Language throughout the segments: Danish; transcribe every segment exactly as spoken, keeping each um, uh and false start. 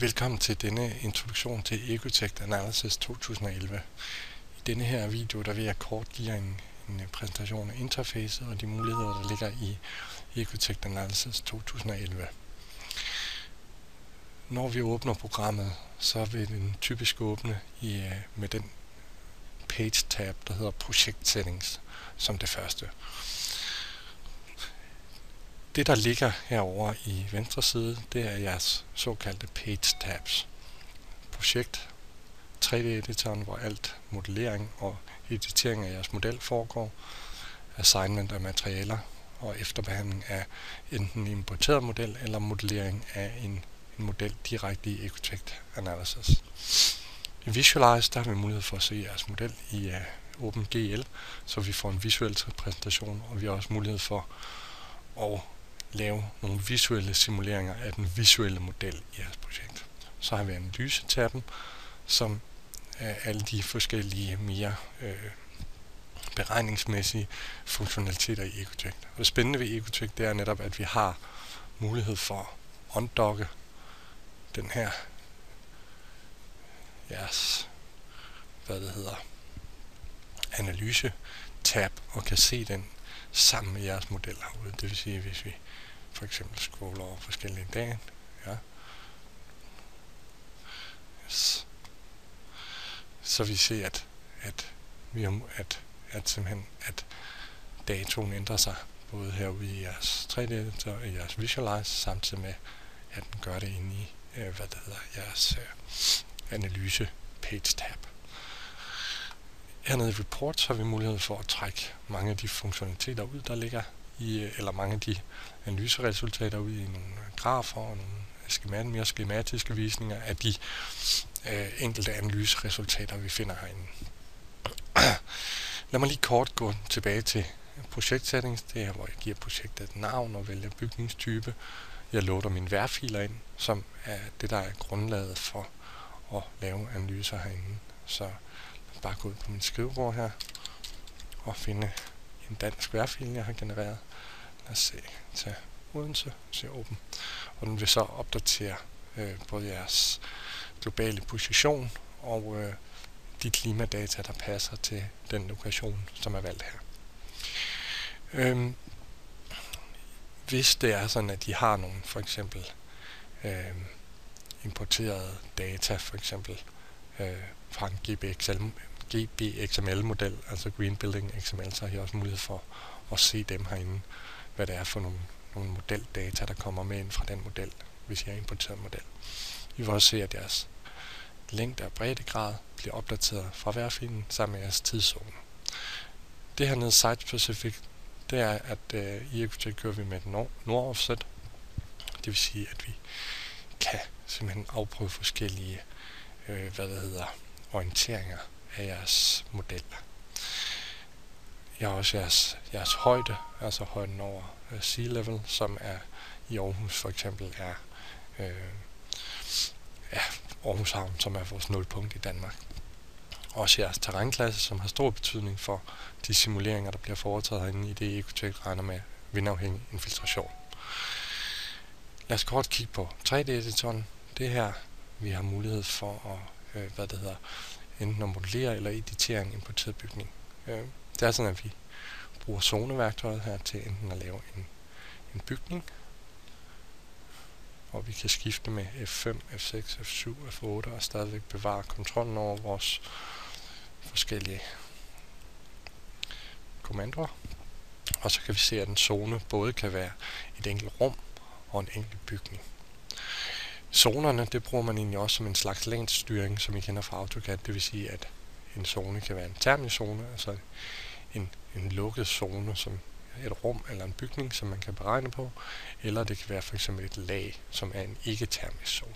Velkommen til denne introduktion til Ecotect Analysis to tusind og elleve. I denne her video der vil jeg kort give jer en, en præsentation af interfacet og de muligheder, der ligger i Ecotect Analysis to tusind og elleve. Når vi åbner programmet, så vil den typisk åbne i, med den page tab, der hedder Project Settings, som det første. Det, der ligger herovre i venstre side, det er jeres såkaldte page tabs. Projekt, tre D-editoren, hvor alt modellering og editering af jeres model foregår, assignment af materialer og efterbehandling af enten en importeret model eller modellering af en, en model direkte i Ecotect Analysis. I Visualize, der har vi mulighed for at se jeres model i uh, OpenGL, så vi får en visuel præsentation, og vi har også mulighed for at lave nogle visuelle simuleringer af den visuelle model i jeres projekt. Så har vi analyse-tabben, som er alle de forskellige mere øh, beregningsmæssige funktionaliteter i Ecotect. Og det spændende ved Ecotect, det er netop, at vi har mulighed for at undocke den her jeres, hvad det hedder, analyse-tab, og kan se den sammen med jeres model herude. Det vil sige, hvis vi for eksempel scroller over forskellige dage, ja, yes. Så vi ser, at, at, vi har, at, at, simpelthen, at datoen ændrer sig, både herude i jeres tre D-editor og i jeres Visualize, samtidig med, at den gør det inde i, øh, hvad det hedder, jeres øh, analyse page tab. Hernede i Reports har vi mulighed for at trække mange af de funktionaliteter ud, der ligger i, eller mange af de analyseresultater ud i nogle grafer og nogle schemat, mere skematiske visninger af de øh, enkelte analyseresultater, vi finder herinde. Lad mig lige kort gå tilbage til projektsettings. Det er her, hvor jeg giver projektet et navn og vælger bygningstype. Jeg loader mine vejrfiler ind, som er det, der er grundlaget for at lave analyser herinde. Så bare gå ud på min skrivebord her og finde en dansk vejrfil, jeg har genereret. Lad os se, tage Odense, se åben. Og den vil så opdatere øh, både jeres globale position og øh, de klimadata, der passer til den lokation, som er valgt her. Øhm, hvis det er sådan, at de har nogle for eksempel øh, importerede data, for eksempel øh, fra en G B X M L-model, altså Green Building X M L, så har I også mulighed for at se dem herinde, hvad det er for nogle, nogle modeldata, der kommer med ind fra den model, hvis I har importeret en model. I vil også se, at jeres længde og breddegrad bliver opdateret fra vejrfilen sammen med jeres tidszone. Det her nede site specific, det er, at øh, i Ecotect kører vi med et nord-offset. Det vil sige, at vi kan simpelthen afprøve forskellige øh, hvad det hedder, orienteringer af jeres model. Jeg har også jeres, jeres højde, altså højden over uh, sea level, som er i Aarhus for eksempel er øh, ja, Aarhus Havn, som er vores nulpunkt i Danmark. Også jeres terrænklasse, som har stor betydning for de simuleringer, der bliver foretaget herinde i det Ecotect regner med vindafhængig infiltration. Lad os kort kigge på tre D-editoren. Det her, vi har mulighed for at, øh, hvad det hedder, enten at modellere eller editere en importeret bygning. Øh, det er sådan, at vi bruger zoneværktøjet her til enten at lave en, en bygning, og vi kan skifte med F fem, F seks, F syv, F otte og stadigvæk bevare kontrollen over vores forskellige kommandoer. Og så kan vi se, at en zone både kan være et enkelt rum og en enkelt bygning. Zonerne, det bruger man egentlig også som en slags længsstyring, som I kender fra AutoCAD. Det vil sige, at en zone kan være en termisk zone, altså en, en lukket zone, som et rum eller en bygning, som man kan beregne på, eller det kan være for eksempel et lag, som er en ikke-termisk zone.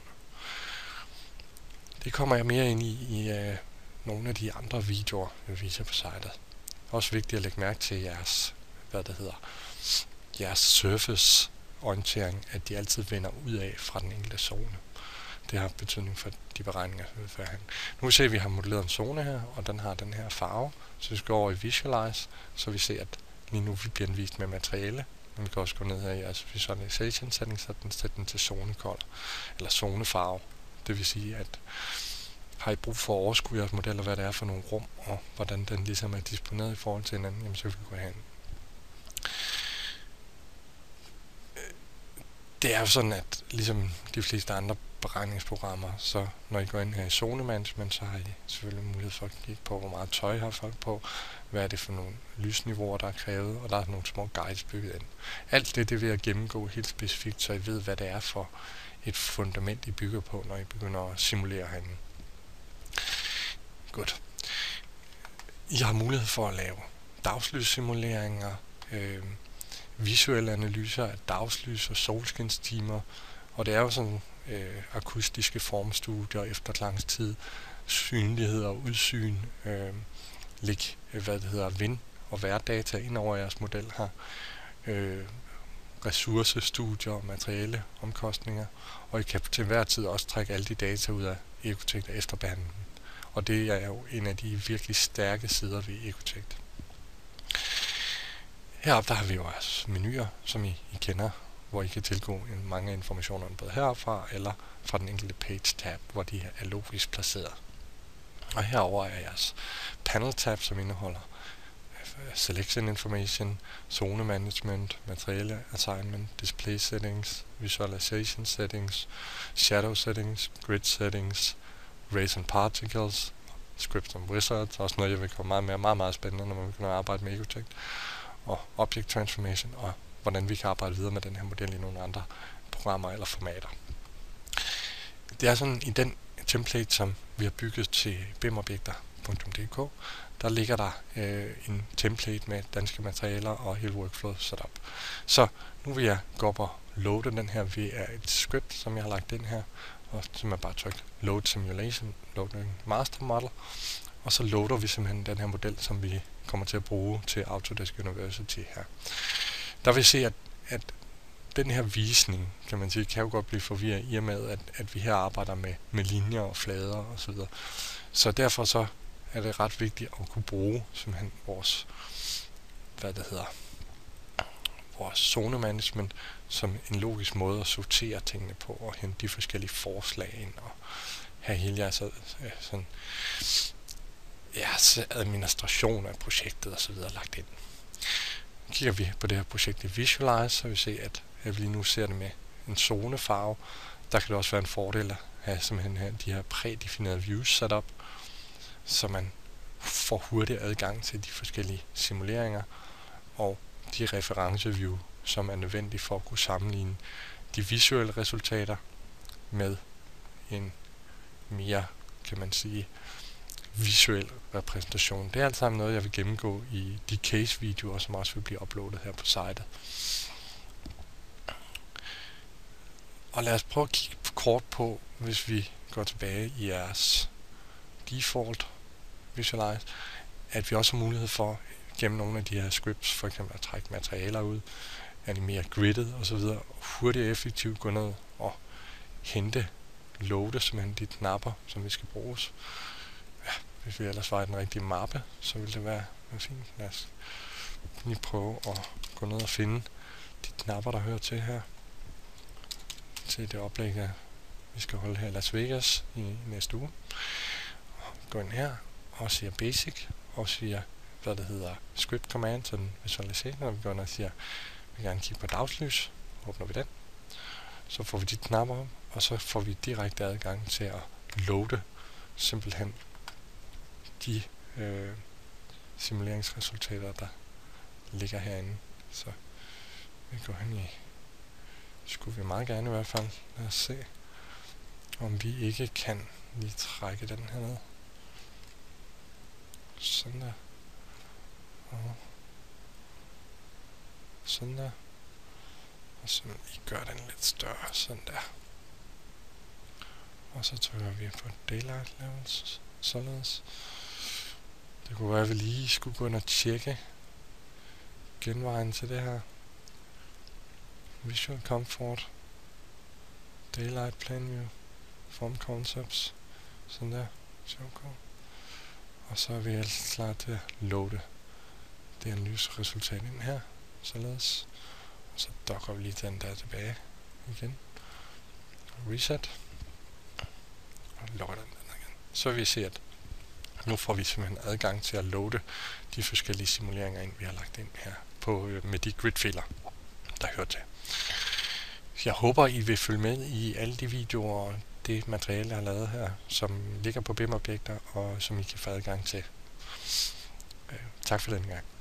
Det kommer jeg mere ind i i øh, nogle af de andre videoer, jeg viser på sitet. Også vigtigt at lægge mærke til jeres, hvad det hedder, jeres surface orientering, at de altid vender ud af fra den enkelte zone. Det har betydning for de beregninger, vi vil have. Nu kan vi se, at vi har modelleret en zone her, og den har den her farve. Så vi skal over i Visualize, så vi ser, at lige nu bliver den vist med materiale. Men vi kan også gå ned her i jeres Visualization setting, så den sætter den til zonecolor, eller zonefarve Det vil sige, at har I brug for at overskue jeres modeller, hvad det er for nogle rum, og hvordan den ligesom er disponeret i forhold til hinanden, jamen så vil vi gå hen. Det er jo sådan, at ligesom de fleste andre beregningsprogrammer, så når I går ind her i zone management, så har I selvfølgelig mulighed for at kigge på, hvor meget tøj har folk på, hvad er det for nogle lysniveauer, der er krævet, og der er nogle små guides bygget ind. Alt det, det vil jeg gennemgå helt specifikt, så I ved, hvad det er for et fundament, I bygger på, når I begynder at simulere herinde. Godt. I har mulighed for at lave dagslyssimuleringer, øh, visuelle analyser af dagslys og solskinstimer, og det er jo sådan øh, akustiske formstudier, efterklangstid, synlighed og udsyn, øh, læg, hvad det hedder, vind- og vejrdata ind over jeres model her, øh, ressourcestudier, materiale, omkostninger, og I kan til hver tid også trække alle de data ud af Ecotect og efterbehandle dem. Og det er jo en af de virkelig stærke sider ved Ecotect. Heroppe der har vi jo altså menuer, som I, I kender, hvor I kan tilgå en, mange informationer både herfra eller fra den enkelte page tab, hvor de er logisk placeret. Og herover er jeres panel tab, som indeholder selection information, zone management, materiale assignment, display settings, visualization settings, shadow settings, grid settings, rays and particles, scripts and wizards, også noget jeg vil komme meget mere, meget, meget spændende, når man begynder at arbejde med Ecotect, og object transformation, og hvordan vi kan arbejde videre med den her model i nogle andre programmer eller formater. Det er sådan, i den template, som vi har bygget til bimobjekter punktum d k, der ligger der øh, en template med danske materialer og hele workflow setup. Så nu vil jeg gå op og loade den her via et script, som jeg har lagt ind her, og som er bare trykt load simulation, loading master model, og så loader vi simpelthen den her model, som vi kommer til at bruge til Autodesk University her. Der vil I se, at, at den her visning, kan man sige, kan jo godt blive forvirret i og med, at, at vi her arbejder med, med linjer og flader og så videre. Så derfor så er det ret vigtigt at kunne bruge simpelthen vores, hvad det hedder, vores zone management som en logisk måde at sortere tingene på og hente de forskellige forslag ind og have hele jeres sådan, jeres administration af projektet og så videre lagt ind. Kigger vi på det her projekt i Visualize, så vil vi se, at, at vi lige nu ser det med en zonefarve. Der kan det også være en fordel at have simpelthen her, de her prædefinerede views sat op, så man får hurtig adgang til de forskellige simuleringer og de referenceview, som er nødvendige for at kunne sammenligne de visuelle resultater med en mere, kan man sige, visuel repræsentation. Det er alt sammen noget, jeg vil gennemgå i de case-videoer, som også vil blive uploadet her på sitet. Og lad os prøve at kigge kort på, hvis vi går tilbage i jeres default Visualize, at vi også har mulighed for gennem nogle af de her scripts, for eksempel at trække materialer ud, animere gridet osv., hurtigt og effektivt gå ned og hente, loade simpelthen de knapper, som vi skal bruges. Ja, hvis vi ellers var i den rigtige mappe, så ville det være, være fint. Lad os lige prøve at gå ned og finde de knapper, der hører til her. Til det oplæg, der vi skal holde her i Las Vegas i næste uge. Gå ind her og siger basic, og siger, hvad det hedder, script command, så den visualiserer, når vi går ind og siger, vi vil gerne kigge på dagslys, åbner vi den, så får vi de knapper op, og så får vi direkte adgang til at loade simpelthen de øh, simuleringsresultater, der ligger herinde. Så vi går hen i, skulle vi meget gerne i hvert fald, lad os se, om vi ikke kan lige trække den her ned. Sådan der. Og sådan der. Og så lige gør den lidt større, sådan der. Og så trykker vi på Daylight Levels, således. Det kunne være, at vi lige skulle gå ind og tjekke genvejen til det her. Visual Comfort, Daylight Plan View, Form Concepts, sådan der. Okay. Og så er vi altså klar til at loade det analyseresultat ind her, således. Og så docker vi lige den der tilbage igen. Reset. logger den igen. Så vil vi se, at nu får vi simpelthen adgang til at loade de forskellige simuleringer ind, vi har lagt ind her på, med de gridfiler, der hører til. Jeg håber, I vil følge med i alle de videoer og det materiale, jeg har lavet her, som ligger på B I M-objekter, og som I kan få adgang til. Tak for den gang.